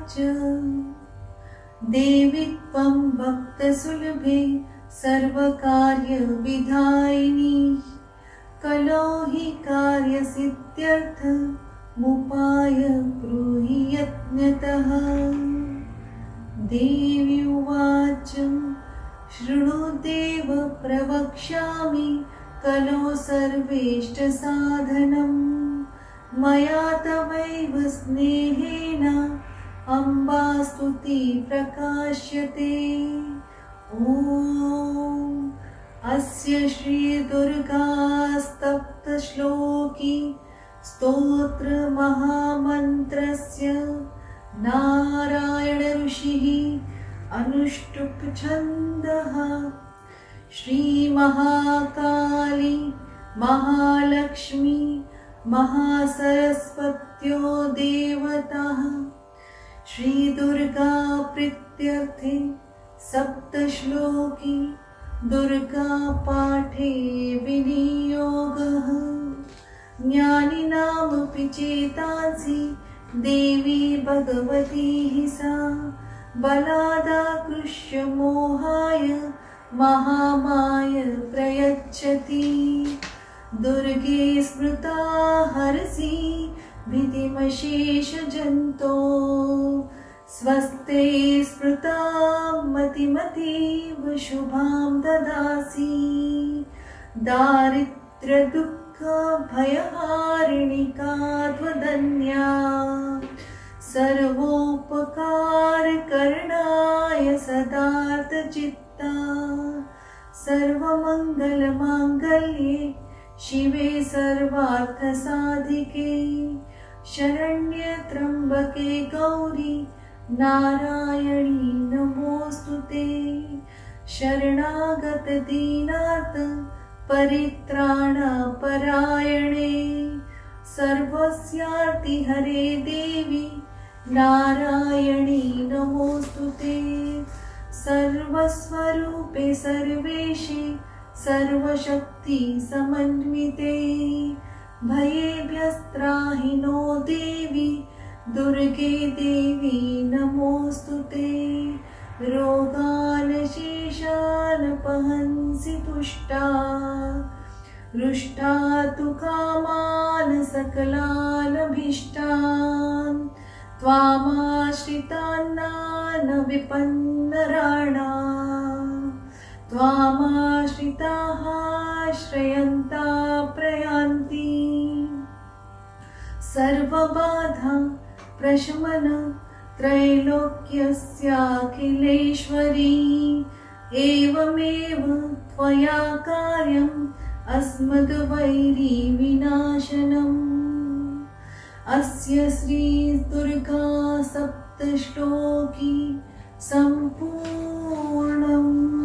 उवाच देवी त्वं भक्तसुलभे सर्वकार्यविधायिनी कलो हि कार्यसिद्ध्यर्थमुपाय ब्रूहि यत्नतः। देवी उवाच शृणु देव प्रवक्ष्यामि कलो सर्वेष्टसाधनं मया तवैव स्नेहेन अम्बा स्तुति प्रकाश्यते। ॐ अस्य श्री दुर्गा सप्तश्लोकी स्तोत्र महामन्त्रस्य नारायण ऋषिः अनुष्टुप् छन्दः। श्री महाकाली महालक्ष्मी महासरस्वत्यो देवताः श्री दुर्गा प्रीत्यर्थे सप्तश्लोकी दुर्गा पाठे विनियोगः। ज्ञानिनामपि चेतांसि देवी भगवती हि सा बलादाकृष्य मोहाय महामाय प्रयच्छति। दुर्गे स्मृता हरसि भीतिमशेषजन्तो स्वस्ते स्मृता मतिमतीव शुभां ददासि। दारिद्र्यदुःख भयहारिणिका त्वदन्या सर्वोपकारकरणाय सदार्थचित्ता सर्वमङ्गलमाङ्गल्ये शिवे सर्वार्थसाधिके शरण्ये त्र्यम्बके गौरी नारायणी नमोस्तुते। शरणागत दीनार्थ परित्राणपरायणे सर्वस्यार्ति हरे देवी नारायणी नमोस्तुते। सर्वस्वरूपे सर्वेशे सर्वशक्ति समन्विते भयेभ्यस्त्राहि नो देवी दुर्गे देवी नमोस्तुते। रोगान् शेषान् पहंसि तुष्टा रुष्टा तु कामान् सकलान् भीष्टान् त्वामाश्रितान् विपन्नराणाम् त्वामाश्रिताः श्रयन्ता प्रयान्ति। सर्वबाधा प्रशमन त्रैलोक्यस्याखिलेश्वरी एवमेव त्वया कार्यम् अस्मद्वैरी विनाशनम्। अस्य श्री दुर्गा सप्तश्लोकी सम्पूर्णम्।